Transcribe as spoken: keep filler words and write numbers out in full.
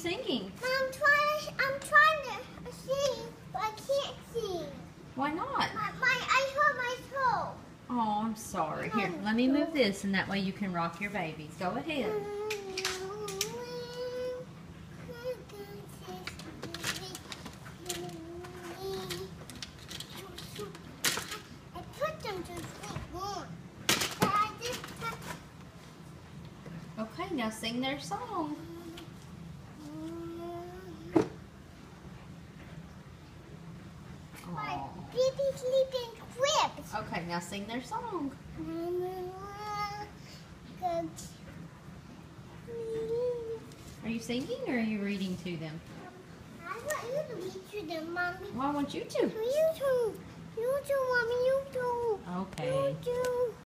singing? I'm trying. I'm trying to sing, but I can't sing. Why not? My, my I hurt my toe. Oh, I'm sorry. Here, let me move this, and that way you can rock your babies. Go ahead. I put them to sleep more. But I just put Okay, now sing their song. my Aw. baby sleeping cribs. Okay, now sing their song. Are you singing or are you reading to them? I want you to read to them, Mommy. Well, I want you to. You too. You too